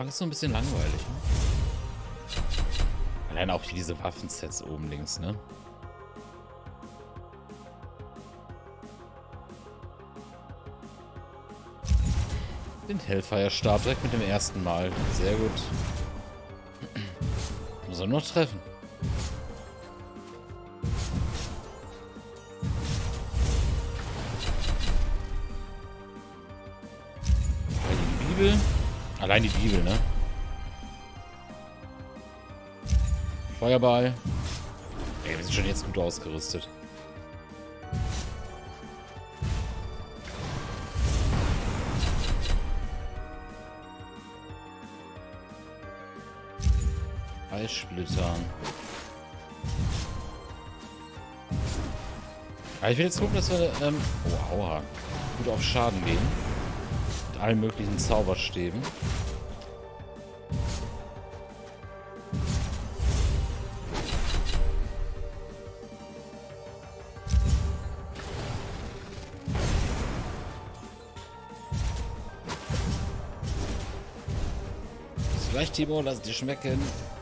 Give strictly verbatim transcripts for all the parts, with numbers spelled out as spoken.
Anfang ist so ein bisschen langweilig, ne? Allein auch diese Waffensets oben links, ne? Den Hellfire-Stab direkt mit dem ersten Mal. Sehr gut. Muss er nur noch treffen. Die Bibel. Allein die Bibel, ne? Feuerball. Ey, wir sind schon jetzt gut ausgerüstet. Eissplittern. Ja, ich will jetzt gucken, dass wir ähm, oh, aua, gut auf Schaden gehen. Mit allen möglichen Zauberstäben. Vielleicht, Timo, lass dir schmecken.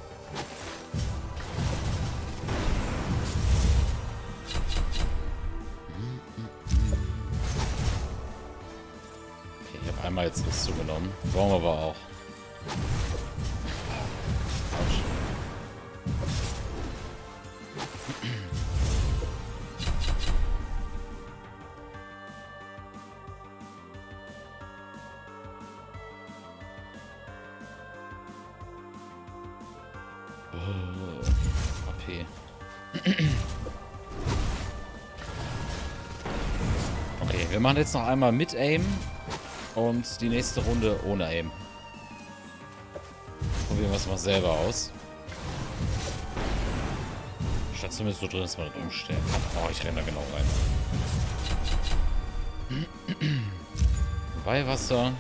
Okay, ich habe einmal jetzt Rüstung genommen. Brauchen wir aber auch. Autsch. A P. Okay, wir machen jetzt noch einmal mit Aim und die nächste Runde ohne Aim. Probieren wir es mal selber aus. Statt zumindest so drin, dass man das umstellen kann. Oh, ich renne da genau rein. Weihwasser.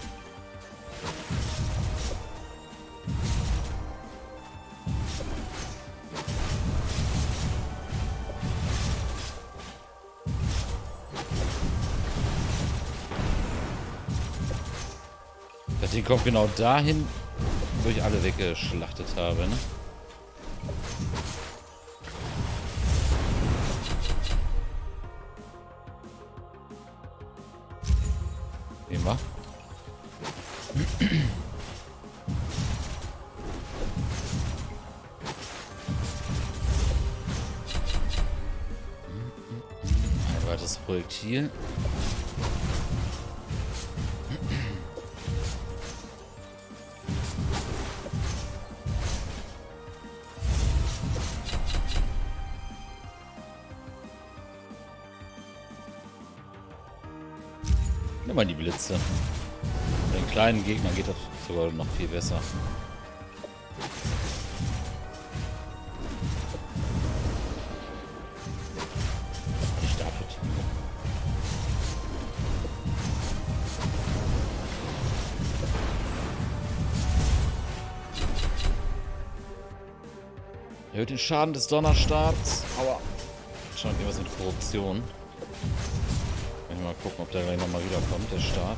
Das Ding kommt genau dahin, wo ich alle weggeschlachtet habe, ne? Nehmen wir. Ein weiteres Projektil. Nimm mal die Blitze. Bei den kleinen Gegnern geht das sogar noch viel besser. Ich darf es. Erhöht den Schaden des Donnerstabs. Aua. Scheint irgendwas mit Korruption. Mal gucken, ob der gleich nochmal wiederkommt, der Stab.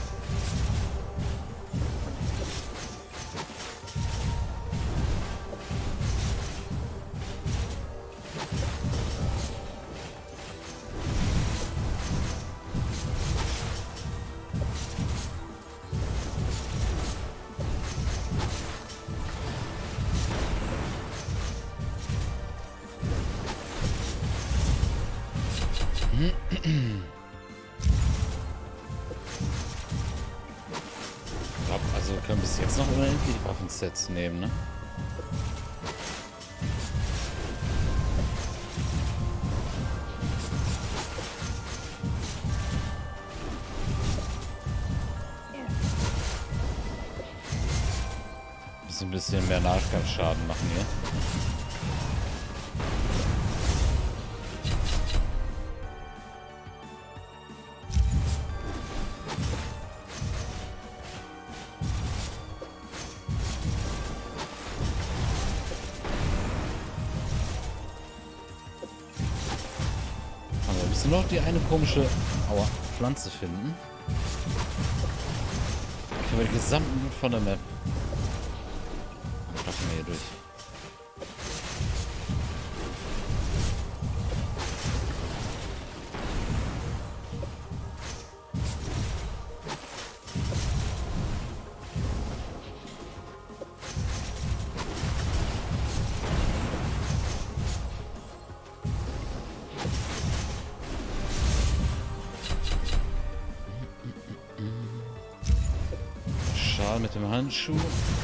Also wir können bis jetzt noch unendlich Waffensets nehmen, ne? Muss ein bisschen mehr Nahkampfschaden machen hier. Wir müssen noch die eine komische Aua, Pflanze finden. Dann können wir die gesamten Loot von der Map laufen wir hier durch. Schal mit dem Handschuh.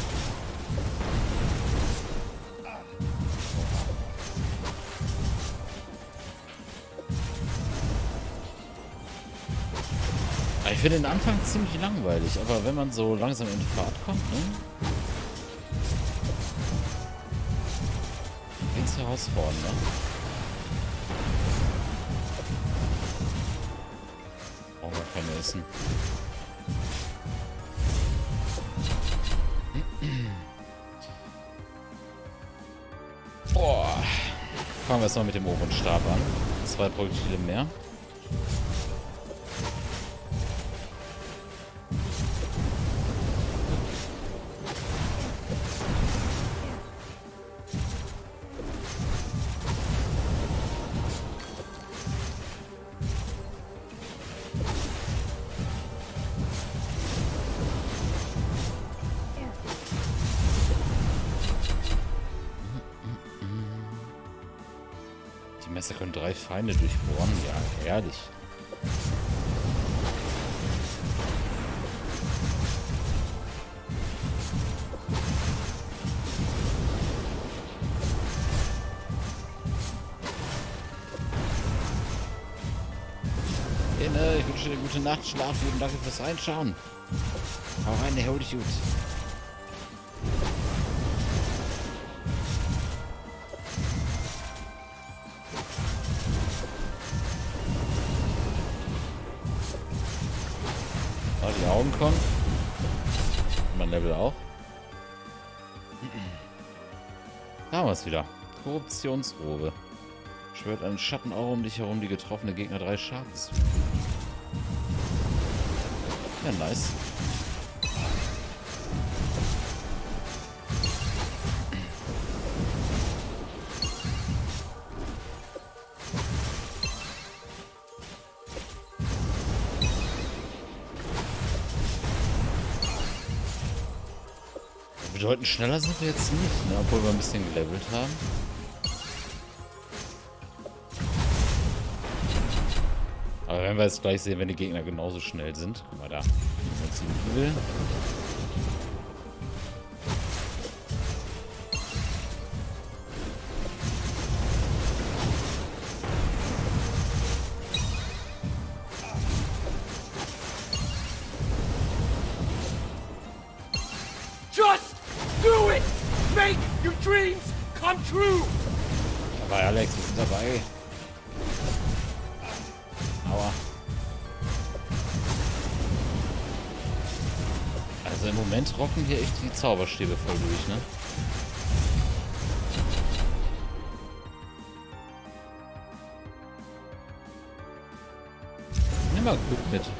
Ich finde den Anfang ziemlich langweilig, aber wenn man so langsam in Fahrt kommt, ne? Ganz herausfordernd, ne? Brauchen wir keine Essen. Boah. Fangen wir erstmal mit dem oberen Stab an. Zwei Projektile mehr. Die Messer können drei Feinde durchbohren. Ja, herrlich. Bene, ich wünsche dir eine gute Nacht, schlaf gut und danke fürs Reinschauen. Hau rein, erhol dich gut. Die Augen kommen. Mein Level auch. Da haben wir es wieder. Korruptionsrobe. Schwört einen Schattenaura um dich herum, die getroffene Gegner drei Schadens. Ja, nice. Bedeutend schneller sind wir jetzt nicht, ne? Obwohl wir ein bisschen gelevelt haben. Aber wenn wir jetzt gleich sehen, wenn die Gegner genauso schnell sind. Guck mal da. Jetzt will. Just do it! Make your dreams come true! Dabei, Alex, wir sind dabei. Aua. Also im Moment rocken hier echt die Zauberstäbe voll durch, ne? Nimm mal Glück mit.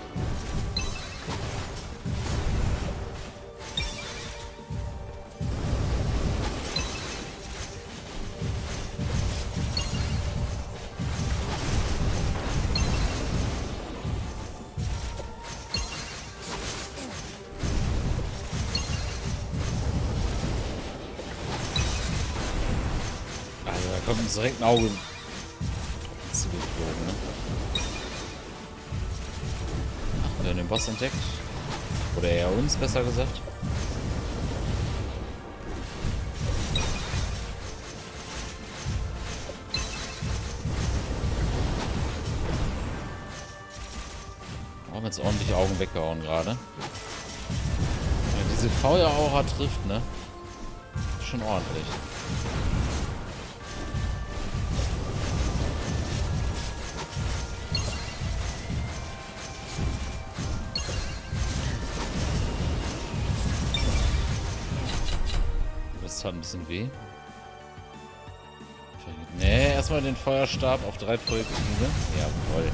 Da kommt uns direkt ein Auge zugeflogen, ne? Ach, wir haben den Boss entdeckt. Oder eher uns, besser gesagt. Haben jetzt ordentlich Augen weggehauen gerade. Wenn diese Feueraura trifft, ne? Schon ordentlich. Das hat ein bisschen weh. Nee, erstmal den Feuerstab auf drei Projektile. Jawohl.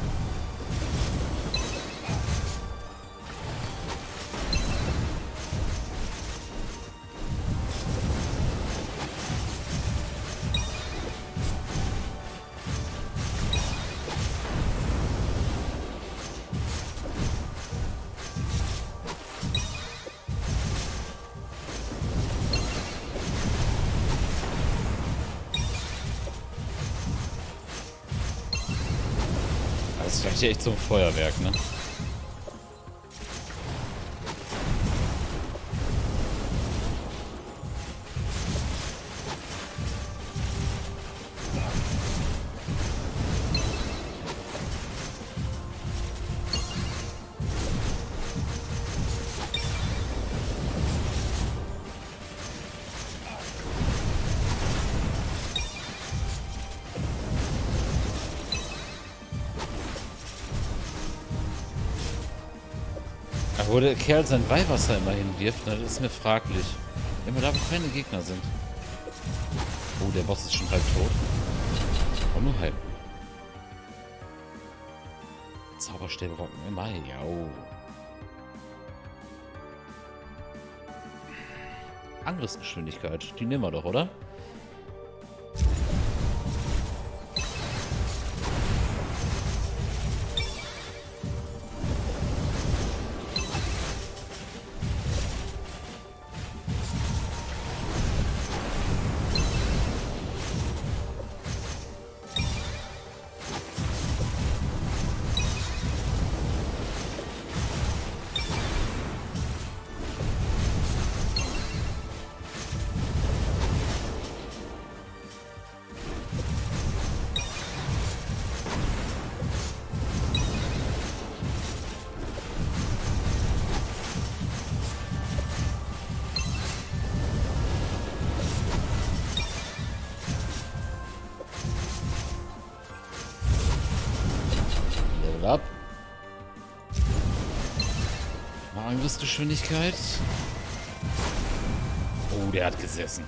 Das ist hier echt so ein Feuerwerk, ne? Wo der Kerl sein Weihwasser immer hinwirft, ne, das ist mir fraglich. Immer da, wo keine Gegner sind. Oh, der Boss ist schon halb tot. Oh, nur halb. Zauberstäbe rocken immer. Ja. Oh. Angriffsgeschwindigkeit, die nehmen wir doch, oder? Ab. Mal Angriffsgeschwindigkeit. Oh, der hat gesessen.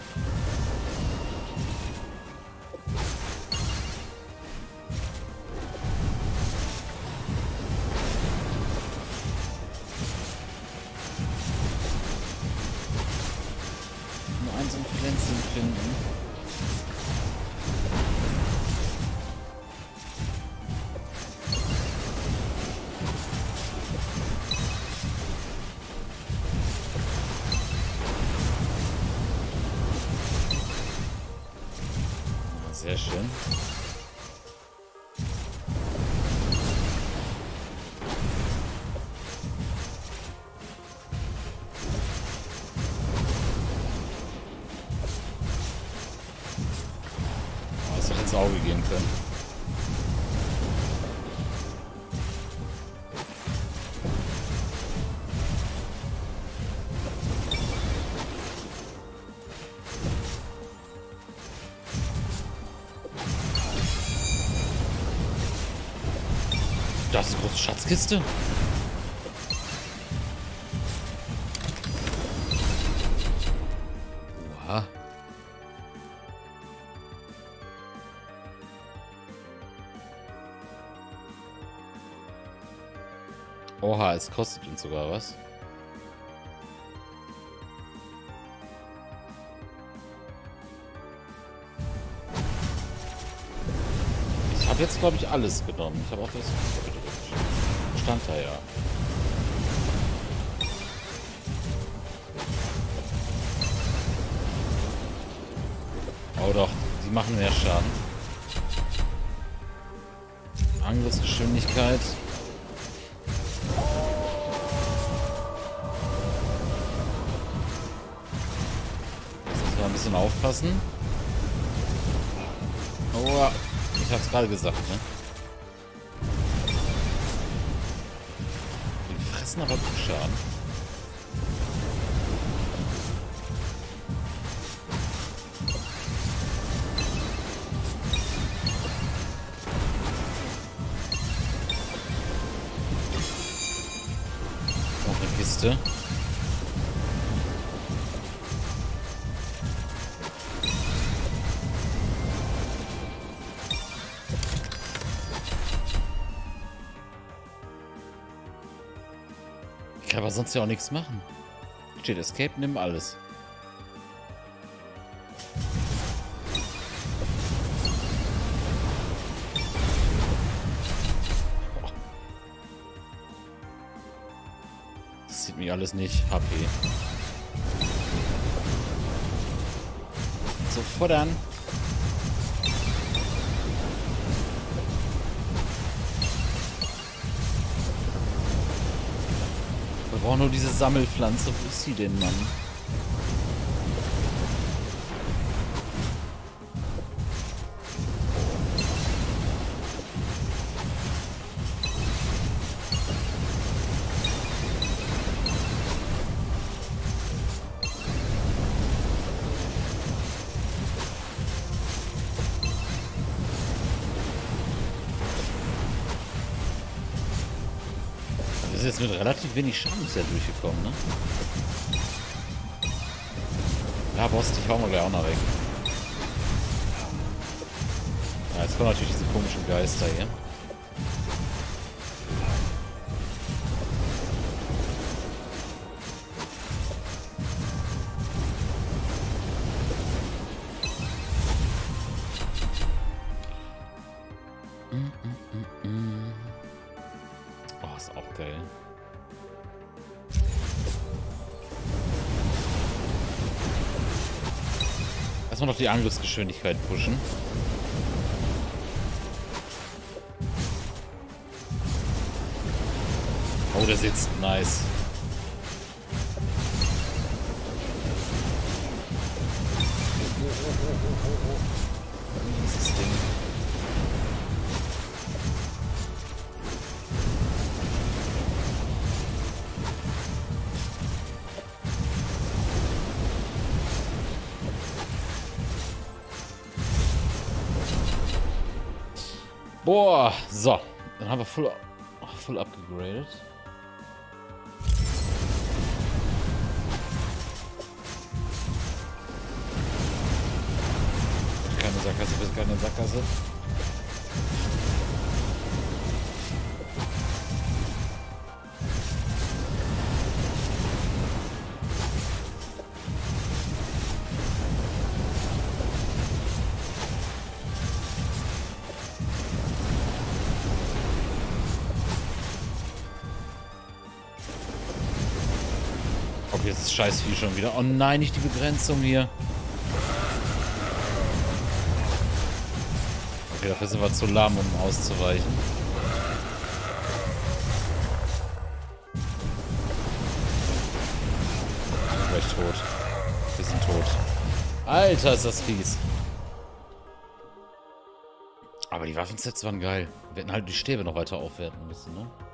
Nur ein so ein Pflänzchen finden. Sehr schön. Oh, das hätte ins Auge gehen können. Das ist eine große Schatzkiste. Oha. Oha, es kostet uns sogar was. Ich habe jetzt, glaube ich, alles genommen. Ich habe auch das... Stand da ja. Oh doch, die machen mehr Schaden. Angriffsgeschwindigkeit. Jetzt müssen wir ein bisschen aufpassen. Oh, ich hab's gerade gesagt, ne? Die fressen aber gut Schaden. Noch eine Kiste. Ich kann aber sonst ja auch nichts machen. Steht Escape, nimm alles. Das sieht mich alles nicht. H P. So, futtern. brauche nur diese Sammelpflanze. Wo ist sie denn, Mann? Das ist jetzt mit relativ wenig Schaden bisher durchgekommen, ne? Ja, Boss, dich hauen wir gleich auch noch weg. Ja, jetzt kommen natürlich diese komischen Geister hier. Oh, ist auch geil. Erstmal noch die Angriffsgeschwindigkeit pushen. Oh, der sitzt. Nice. Dieses Ding. Boah, so. Dann haben wir full, full upgegradet. Keine Sackgasse, bitte keine Sackgasse. Okay, jetzt ist scheiß Vieh schon wieder. Oh nein, nicht die Begrenzung hier. Okay, dafür sind wir zu lahm, um auszuweichen. Wir sind gleich tot. Wir sind tot. Alter, ist das fies. Aber die Waffensets waren geil. Wir hätten halt die Stäbe noch weiter aufwerten müssen, ne?